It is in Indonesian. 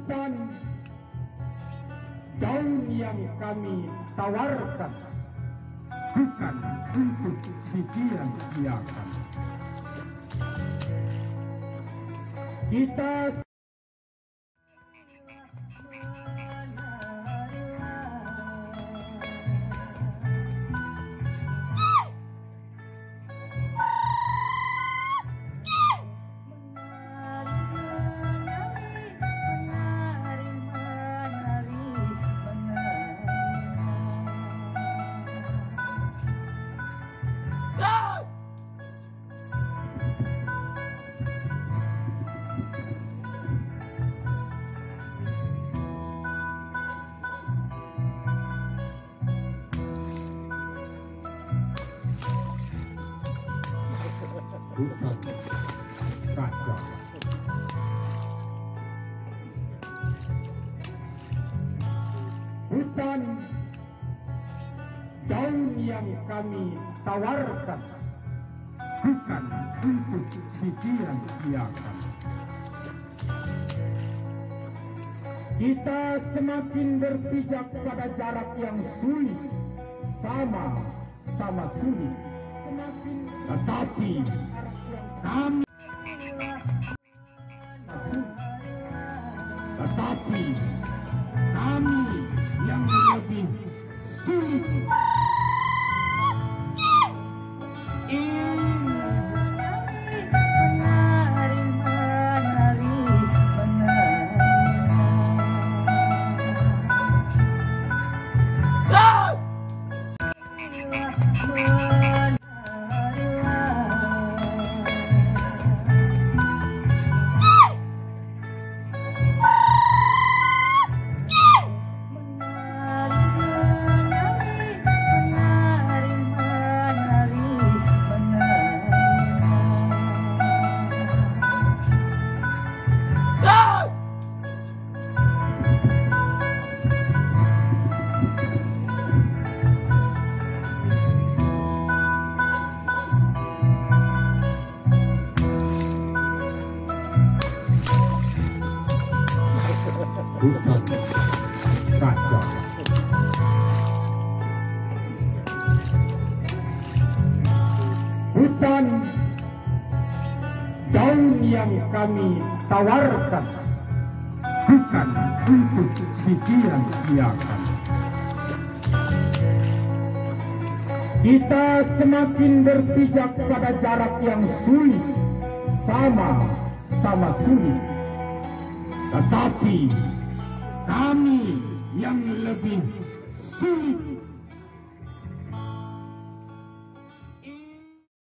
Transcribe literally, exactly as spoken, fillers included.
Hutan, daun yang kami tawarkan bukan untuk disia-siakan. Kita bukan kaca. Hutan, daun yang kami tawarkan bukan untuk disia-siakan. Kita semakin berpijak pada jarak yang sulit, sama-sama sulit. Tetapi kami Tetapi kami yang lebih sulit. Bukan kaca. Hutan, daun yang kami tawarkan bukan untuk disia-siakan. Kita semakin berpijak pada jarak yang sulit, sama-sama sulit. Tetapi kami yang lebih sulit.